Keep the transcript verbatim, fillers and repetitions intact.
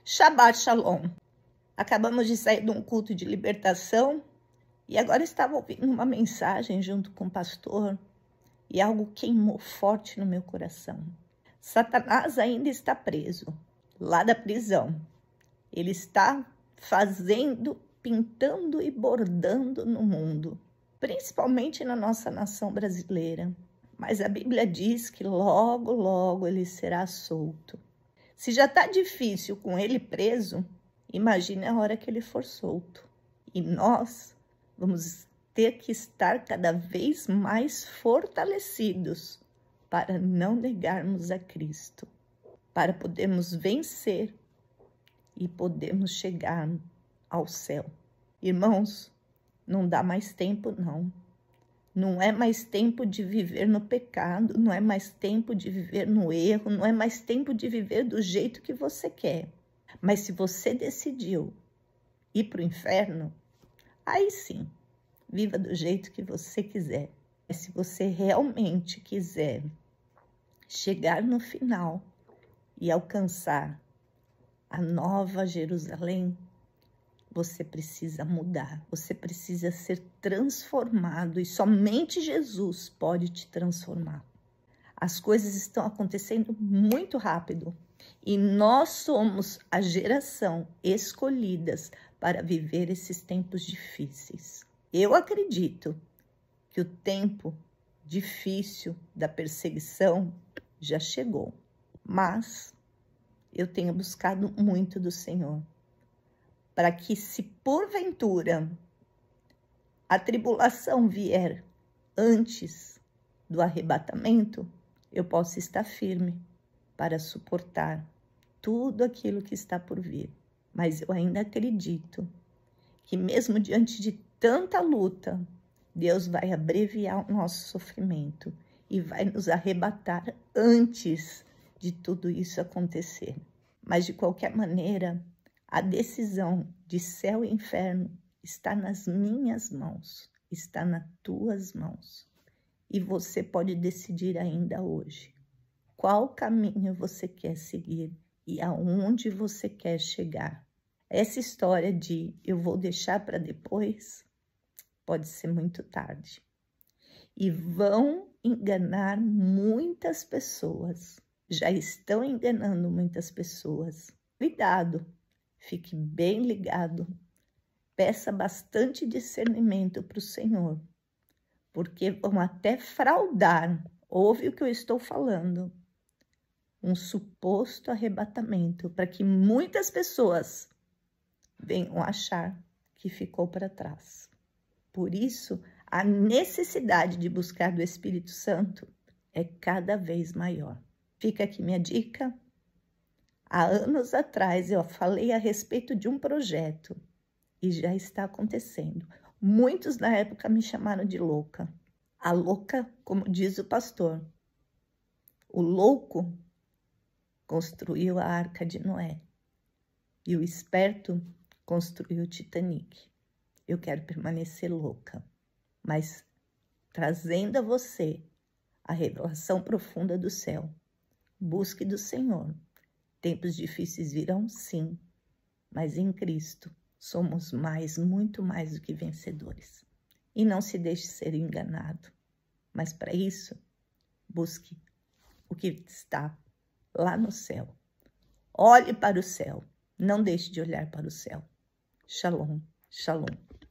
Shabbat Shalom. Acabamos de sair de um culto de libertação e agora estava ouvindo uma mensagem junto com o pastor e algo queimou forte no meu coração. Satanás ainda está preso, lá da prisão. Ele está fazendo, pintando e bordando no mundo, principalmente na nossa nação brasileira. Mas a Bíblia diz que logo, logo ele será solto. Se já está difícil com ele preso, imagine a hora que ele for solto. E nós vamos ter que estar cada vez mais fortalecidos para não negarmos a Cristo, para podermos vencer e podermos chegar ao céu. Irmãos, não dá mais tempo não. Não é mais tempo de viver no pecado, não é mais tempo de viver no erro, não é mais tempo de viver do jeito que você quer. Mas se você decidiu ir para o inferno, aí sim, viva do jeito que você quiser. Mas se você realmente quiser chegar no final e alcançar a nova Jerusalém, você precisa mudar, você precisa ser transformado e somente Jesus pode te transformar. As coisas estão acontecendo muito rápido e nós somos a geração escolhidas para viver esses tempos difíceis. Eu acredito que o tempo difícil da perseguição já chegou, mas eu tenho buscado muito do Senhor, para que se porventura a tribulação vier antes do arrebatamento, eu possa estar firme para suportar tudo aquilo que está por vir. Mas eu ainda acredito que mesmo diante de tanta luta, Deus vai abreviar o nosso sofrimento e vai nos arrebatar antes de tudo isso acontecer. Mas de qualquer maneira, a decisão de céu e inferno está nas minhas mãos, está nas tuas mãos. E você pode decidir ainda hoje qual caminho você quer seguir e aonde você quer chegar. Essa história de eu vou deixar para depois pode ser muito tarde. E vão enganar muitas pessoas, já estão enganando muitas pessoas. Cuidado! Fique bem ligado, peça bastante discernimento para o Senhor, porque vão até fraudar, ouve o que eu estou falando, um suposto arrebatamento, para que muitas pessoas venham achar que ficou para trás. Por isso, a necessidade de buscar do Espírito Santo é cada vez maior. Fica aqui minha dica. Há anos atrás eu falei a respeito de um projeto e já está acontecendo. Muitos na época me chamaram de louca. A louca, como diz o pastor, o louco construiu a Arca de Noé e o esperto construiu o Titanic. Eu quero permanecer louca, mas trazendo a você a revelação profunda do céu. Busque do Senhor. Tempos difíceis virão, sim, mas em Cristo somos mais, muito mais do que vencedores. E não se deixe ser enganado, mas para isso, busque o que está lá no céu. Olhe para o céu, não deixe de olhar para o céu. Shalom, shalom.